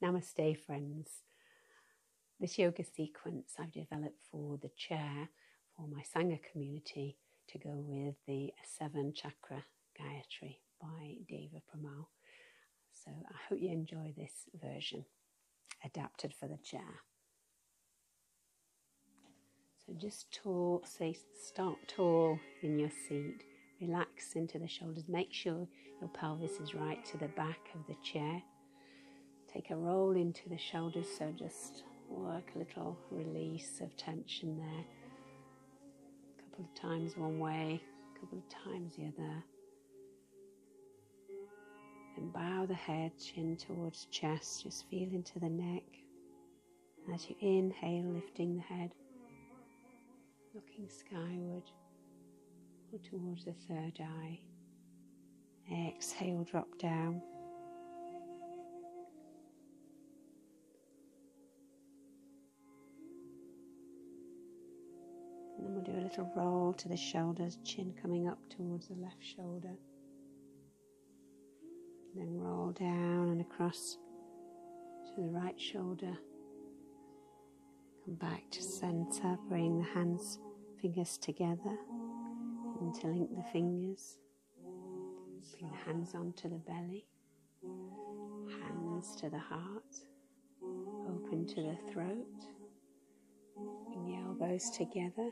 Namaste, friends. This yoga sequence I've developed for the chair for my Sangha community to go with the 7 Chakra Gayatri by Deva Premal. So I hope you enjoy this version, adapted for the chair. So just start tall in your seat, relax into the shoulders, make sure your pelvis is right to the back of the chair. Take a roll into the shoulders, so just work a little release of tension there. A couple of times one way, a couple of times the other. And bow the head, chin towards chest, just feel into the neck. As you inhale, lifting the head, looking skyward or towards the third eye. Exhale, drop down. And then we'll do a little roll to the shoulders, chin coming up towards the left shoulder. And then roll down and across to the right shoulder. Come back to center, bring the fingers together, interlink the fingers. Bring the hands onto the belly, hands to the heart, open to the throat. Bring the elbows together.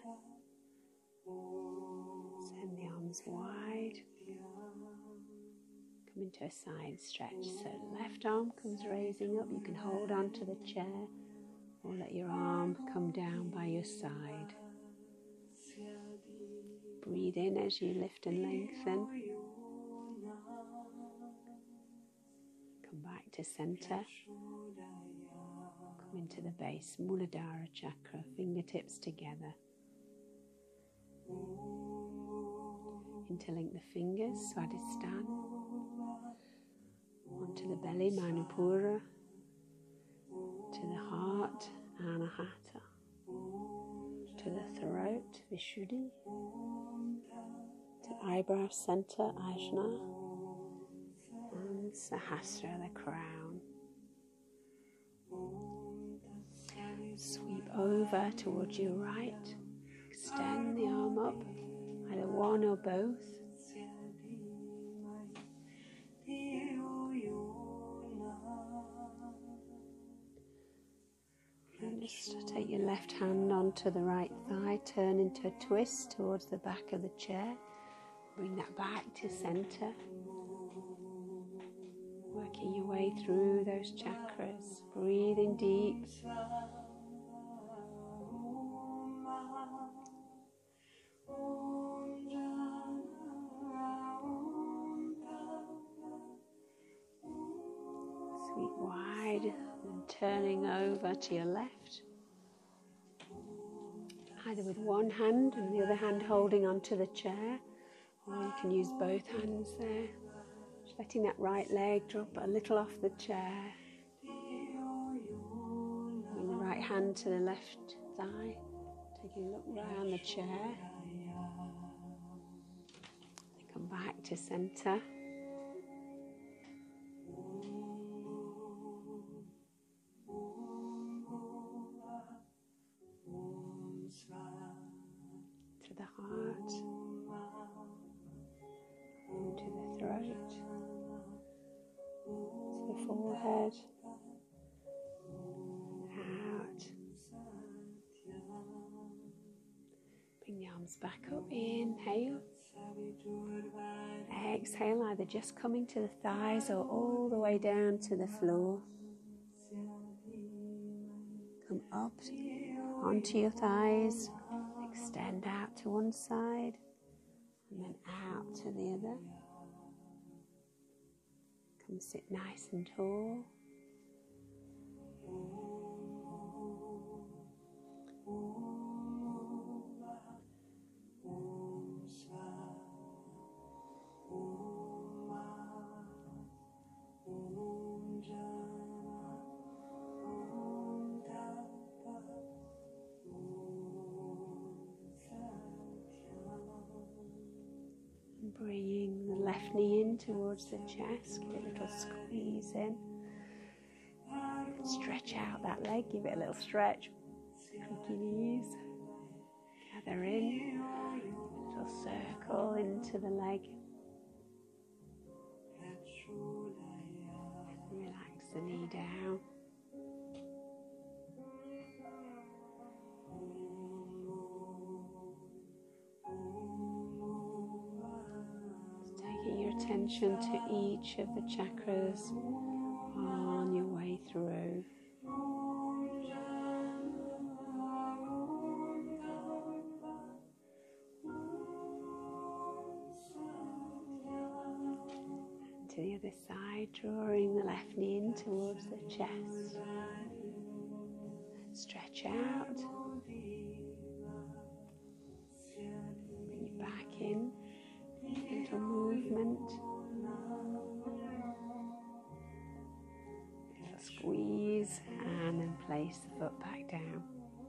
Send the arms wide. Come into a side stretch. So left arm comes raising up. You can hold on to the chair or let your arm come down by your side. Breathe in as you lift and lengthen. Come back to center. Come into the base, Muladhara chakra, fingertips together. Interlink the fingers, Swadhisthana. Onto the belly, Manipura. To the heart, Anahata. To the throat, Vishuddhi. To eyebrow center, Ajna. And Sahasrara, the crown. Sweep over towards your right. Extend the arm up, either one or both. And just take your left hand onto the right thigh, turn into a twist towards the back of the chair. Bring that back to center. Working your way through those chakras, breathing deep. Sweep wide and turning over to your left. Either with one hand and the other hand holding onto the chair, or you can use both hands there. Just letting that right leg drop a little off the chair. Bring the right hand to the left thigh. Taking a look round the chair. Then come back to center. To the heart. To the throat. To the forehead. Out. Bring the arms back up, inhale. Exhale, either just coming to the thighs or all the way down to the floor. Come up onto your thighs, extend out to one side and then out to the other. Come sit nice and tall. Bringing the left knee in towards the chest, give it a little squeeze in. Stretch out that leg, give it a little stretch. Creaky knees. Gather in. Little circle into the leg. Relax the knee down. Taking your attention to each of the chakras on your way through. To the other side, drawing the left knee in towards the chest. Stretch out. Bring it back in. Gentle movement. Little squeeze and then place the foot back down.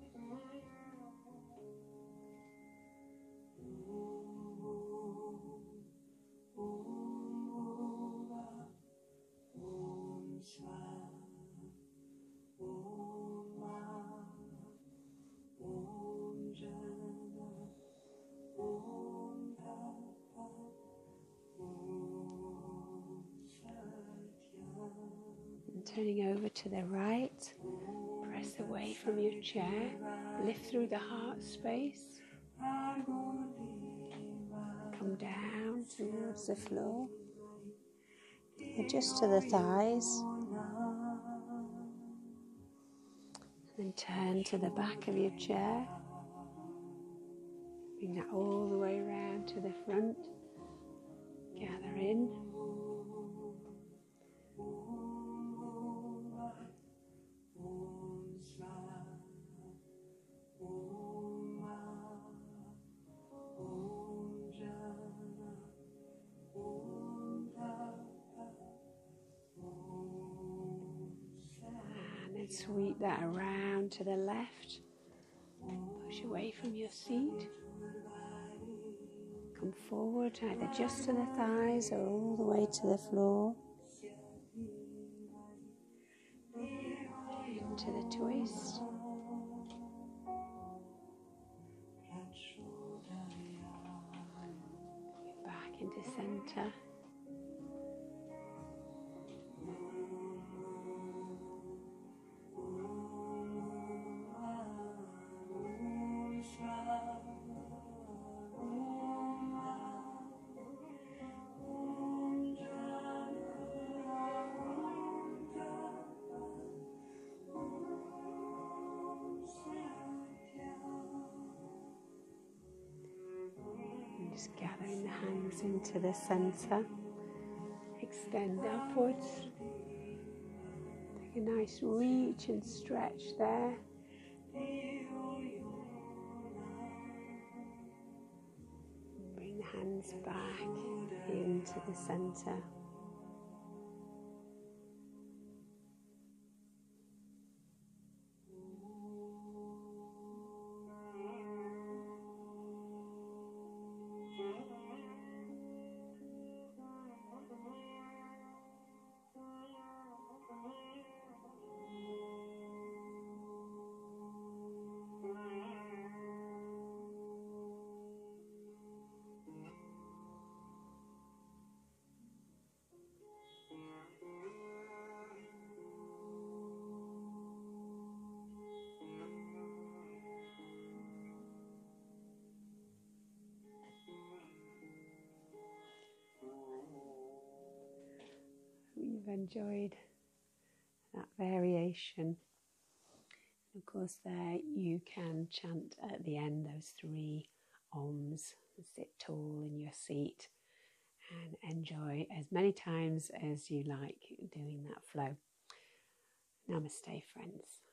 Turning over to the right, press away from your chair, lift through the heart space, come down towards the floor, adjust to the thighs, then turn to the back of your chair, bring that all the way around to the front, gather in. Sweep that around to the left, push away from your seat, come forward either just to the thighs or all the way to the floor, into the twist, back into center. Just gathering the hands into the center, extend upwards, take a nice reach and stretch there. Bring the hands back into the center. You've enjoyed that variation. Of course, there you can chant at the end those 3 Oms, sit tall in your seat, and enjoy as many times as you like doing that flow. Namaste, friends.